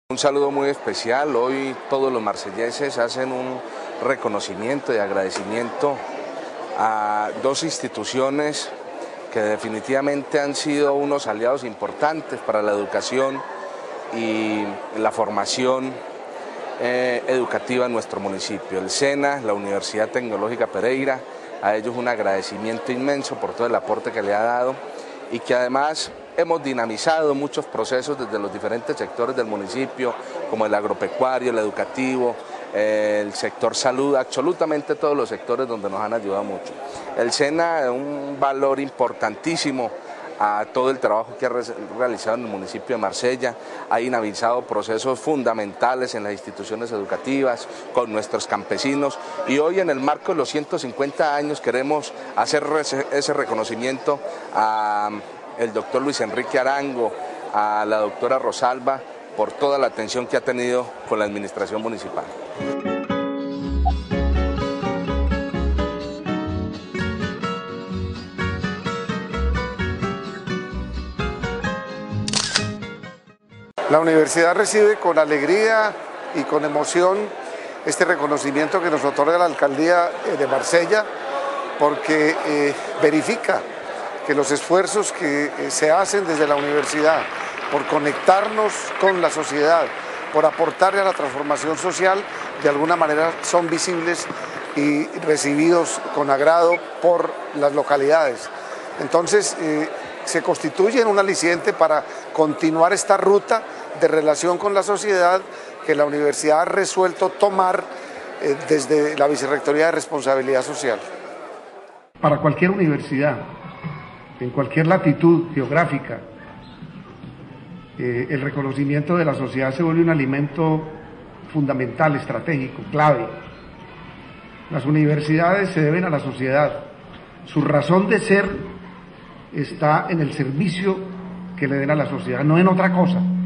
Un saludo muy especial. Hoy todos los marselleses hacen un reconocimiento y agradecimiento a dos instituciones que definitivamente han sido unos aliados importantes para la educación y la formación educativa en nuestro municipio. El SENA, la Universidad Tecnológica Pereira, a ellos un agradecimiento inmenso por todo el aporte que le ha dado y que además hemos dinamizado muchos procesos desde los diferentes sectores del municipio, como el agropecuario, el educativo, el sector salud, absolutamente todos los sectores donde nos han ayudado mucho. El SENA es un valor importantísimo a todo el trabajo que ha realizado en el municipio de Marsella, ha dinamizado procesos fundamentales en las instituciones educativas, con nuestros campesinos, y hoy en el marco de los 150 años queremos hacer ese reconocimiento a el doctor Luis Enrique Arango, a la doctora Rosalba, por toda la atención que ha tenido con la administración municipal. La universidad recibe con alegría y con emoción este reconocimiento que nos otorga la alcaldía de Marsella, porque verifica que los esfuerzos que se hacen desde la universidad por conectarnos con la sociedad, por aportarle a la transformación social, de alguna manera son visibles y recibidos con agrado por las localidades. Entonces, se constituye en un aliciente para continuar esta ruta de relación con la sociedad que la universidad ha resuelto tomar desde la Vicerrectoría de Responsabilidad Social. Para cualquier universidad, en cualquier latitud geográfica, el reconocimiento de la sociedad se vuelve un alimento fundamental, estratégico, clave. Las universidades se deben a la sociedad. Su razón de ser está en el servicio que le den a la sociedad, no en otra cosa.